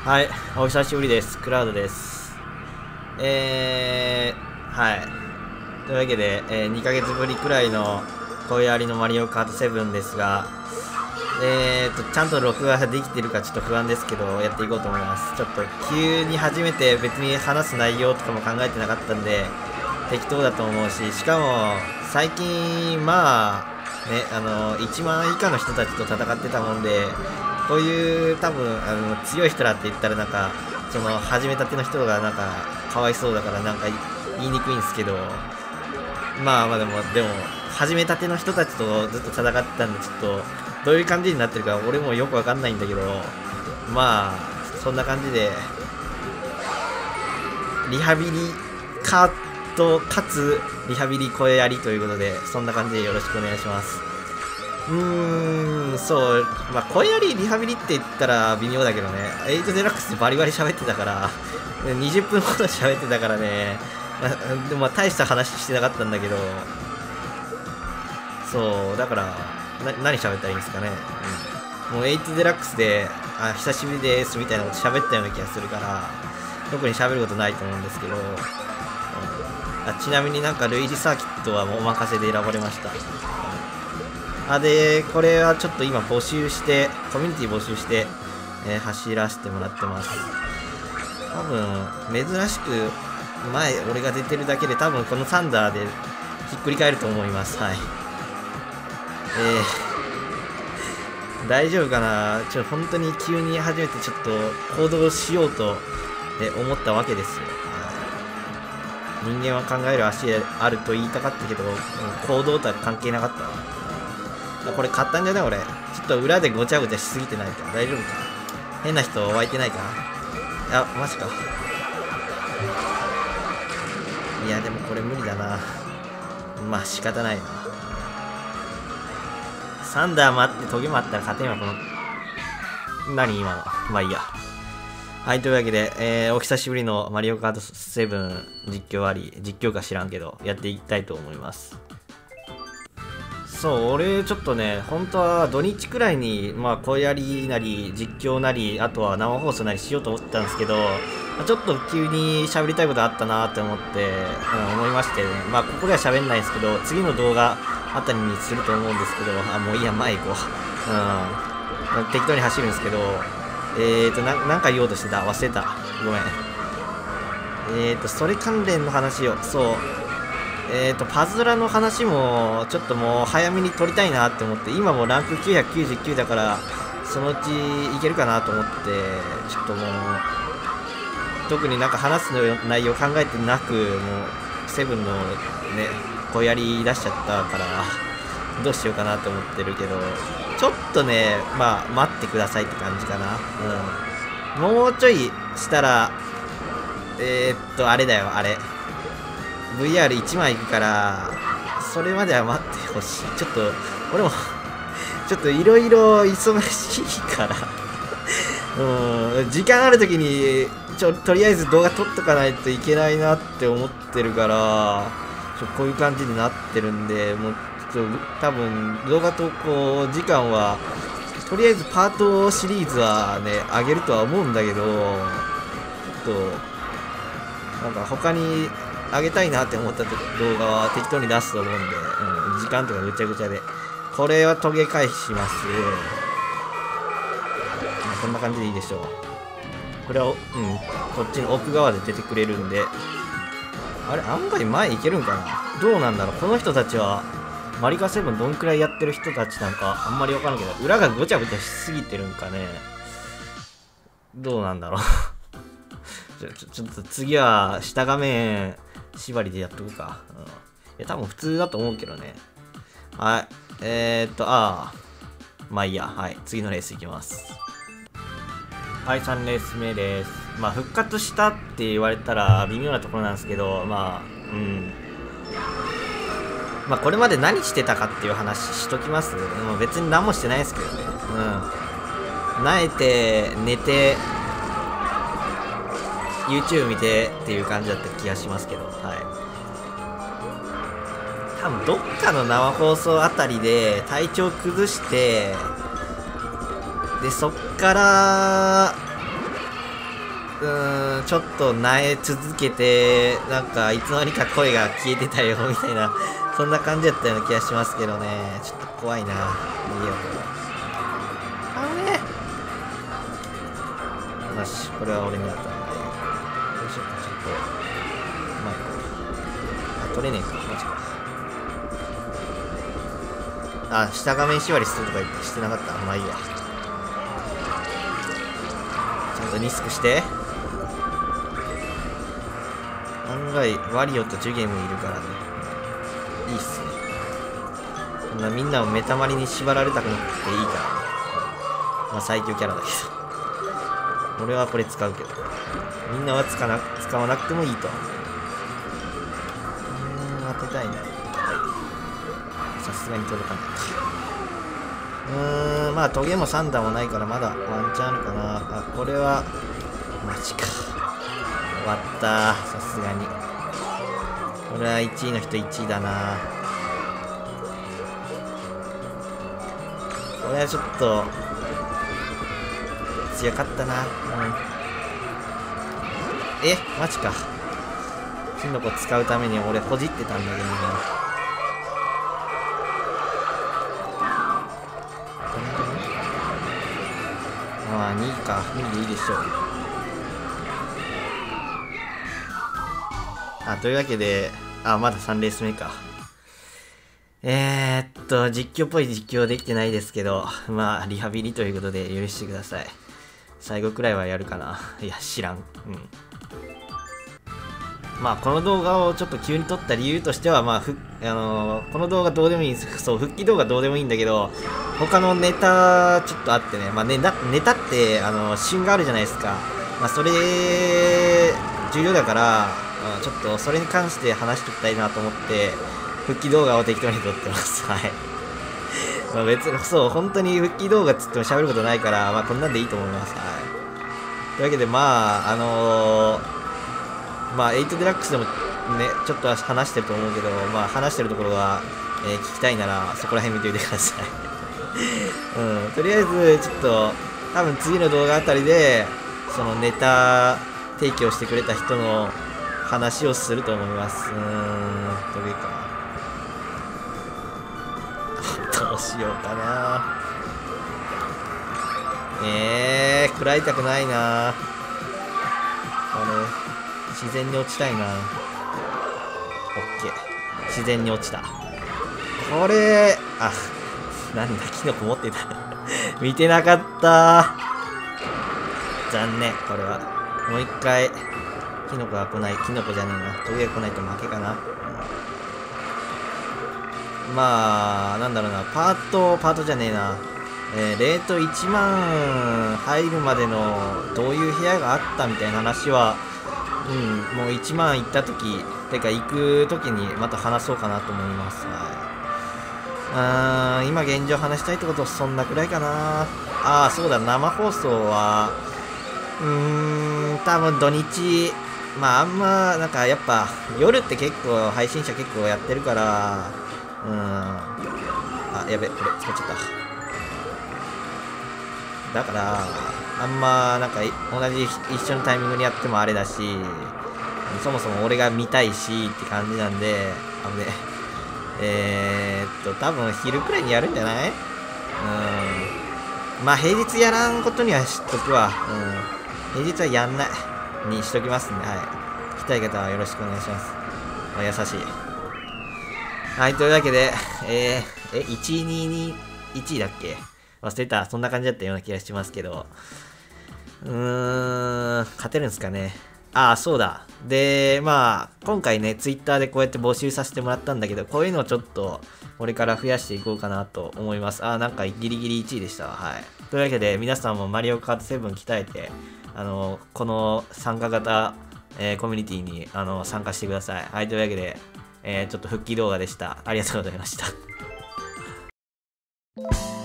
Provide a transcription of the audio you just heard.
はい、お久しぶりです。クラウドです。はい。というわけで、2ヶ月ぶりくらいの声ありのマリオカート7ですが、ちゃんと録画できてるかちょっと不安ですけど、やっていこうと思います。ちょっと急に始めて別に話す内容とかも考えてなかったんで、適当だと思うし、しかも最近、まあ、ね、1万以下の人たちと戦ってたもんで、こういう多分強い人らって言ったらなんかその始めたての人がなんかかわいそうだからなんか言いにくいんですけど、まあでも始めたての人たちとずっと戦ってたんで、ちょっとどういう感じになってるか俺もよくわかんないんだけど、まあそんな感じでリハビリカートかつリハビリ声ありということで、そんな感じでよろしくお願いします。そう、まあ、声ありリハビリって言ったら微妙だけどね、8デラックスでバリバリ喋ってたから、20分ほど喋ってたからね、でもまあ大した話してなかったんだけど、そう、だから、何喋ったらいいんですかね。もう8デラックスで、久しぶりですみたいなこと喋ったような気がするから、特に喋ることないと思うんですけど、ちなみになんか類似サーキットはもうお任せで選ばれました。で、これはちょっと今募集して、コミュニティ募集して、走らせてもらってます。多分、珍しく、前、俺が出てるだけで、多分このサンダーでひっくり返ると思います。はい。大丈夫かな？本当に急に初めてちょっと行動しようと、思ったわけですよ。人間は考える足あると言いたかったけど、行動とは関係なかったわ。これ買ったんじゃない俺。ちょっと裏でごちゃごちゃしすぎてないか。大丈夫か？変な人湧いてないか？マジか。いや、でもこれ無理だな。まあ仕方ないな。サンダー待ってトゲもあったら勝てんわ、この。何今の。まあいいや。はい、というわけで、お久しぶりのマリオカート7実況あり、実況か知らんけど、やっていきたいと思います。そう、俺ちょっとね、本当は土日くらいに、まあ、声ありなり、実況なり、あとは生放送なりしようと思ってたんですけど、ちょっと急に喋りたいことあったなって思って、思いましてね、まあ、ここでは喋んないんですけど、次の動画あたりにすると思うんですけど、もういいや、前行こう。適当に走るんですけど、なんか言おうとしてた。忘れた。ごめん。それ関連の話を、そう。パズドラの話もちょっともう早めに撮りたいなって思って、今もランク999だからそのうちいけるかなと思って、ちょっともう特になんか話す内容考えてなく、もうセブンのね声やり出しちゃったからどうしようかなと思ってるけど、ちょっとね、まあ待ってくださいって感じかな。もうちょいしたらあれだよ、あれVR1 枚いくから、それまでは待ってほしい。ちょっと、俺もちょっといろいろ忙しいから時間あるときに、とりあえず動画撮っとかないといけないなって思ってるから、こういう感じになってるんで、もう、多分、動画投稿時間は、とりあえずパートシリーズはね、上げるとは思うんだけど、ちょっと、なんか他に、あげたいなって思った動画は適当に出すと思うんで、時間とかぐちゃぐちゃで。これはトゲ返します。こんな感じでいいでしょう。これは、こっちの奥側で出てくれるんで。あれ、案外前行けるんかな？どうなんだろう？この人たちは、マリカ7どんくらいやってる人たちなんか、あんまりわからんけど、裏がごちゃごちゃしすぎてるんかね。どうなんだろうちょっと次は下画面縛りでやっとくか。いや、多分普通だと思うけどね。はい。まあいいや。はい。次のレースいきます。はい、3レース目です。まあ、復活したって言われたら微妙なところなんですけど、まあ、これまで何してたかっていう話しときます。別に何もしてないですけどね。慣れて、寝て、YouTube 見てっていう感じだった気がしますけど、多分どっかの生放送あたりで体調崩して、でそっからちょっと萎え続けて、なんかいつの間にか声が消えてたよみたいな、そんな感じだったような気がしますけどね。ちょっと怖いな。逃げよう。よし、これは俺にあったんで。どうしようか、ちょっと。うまいか。あ、取れねえか、マジか。あ、下画面縛りするとか言ってしてなかった。まあいいわ。ちゃんとリスクして。案外、ワリオとジュゲムいるからね。いいっすね。そんなみんなをメタマリに縛られたくなくていいから。まあ最強キャラだけど。俺はこれ使うけど。みんなは使わなくてもいいと。当てたいな。はい。さすがに届かないか。まあトゲも3段もないからまだワンチャンあるかな。あ、これは、マジか。終わったさすがに。これは1位の人1位だな。これはちょっと強かったな。マジか。キノコ使うために俺ほじってたんだけどな。まあ2位か。2位でいいでしょう。というわけで、まだ3レース目か。実況っぽい実況できてないですけど、まあ、リハビリということで許してください。最後くらいはやるかな。いや、知らん。まあ、この動画をちょっと急に撮った理由としては、まあ、この動画どうでもいいんです。そう、復帰動画どうでもいいんだけど、他のネタ、ちょっとあってね。まあ、ネタって、旬があるじゃないですか。まあ、それ、重要だから、ちょっとそれに関して話しておきたいなと思って復帰動画を適当に撮ってます。はい。まあ別にそう本当に復帰動画っつっても喋ることないから、まあこんなんでいいと思います。はい。というわけでまあまあ8デラックスでもねちょっと話してると思うけど、まあ話してるところが、聞きたいならそこら辺見ておいてください。とりあえずちょっと多分次の動画あたりでそのネタ提供してくれた人の話をすると思います。どれか。どうしようかな。食らいたくないな。これ、自然に落ちたいな。オッケー。自然に落ちた。これ、なんだ、キノコ持ってた。見てなかった。残念、これは。もう一回。キノコが来ない。キノコじゃねえな。トゲが来ないと負けかな。まあ、なんだろうな。パートじゃねえな。レート1万入るまでのどういう部屋があったみたいな話は、もう1万行った時、てか行く時にまた話そうかなと思います。はい。今現状話したいってことはそんなくらいかな。そうだ、生放送は、多分土日、まああんまなんかやっぱ夜って結構配信者結構やってるからやべこれ使っちゃっただからあんまなんか同じ一緒のタイミングにやってもあれだしそもそも俺が見たいしって感じなんで多分昼くらいにやるんじゃない？まあ平日やらんことには知っとくわ。平日はやんないにしときますんで、はい。聞きたい方はよろしくお願いします。優しい。はい、というわけで、1位、2位、1位だっけ？忘れた。そんな感じだったような気がしますけど。勝てるんすかね。そうだ。で、まあ、今回ね、ツイッターでこうやって募集させてもらったんだけど、こういうのをちょっと、これから増やしていこうかなと思います。なんかギリギリ1位でしたわ。はい。というわけで、皆さんもマリオカート7鍛えて、この参加型、コミュニティに参加してください。はい、というわけで、ちょっと復帰動画でした。ありがとうございました。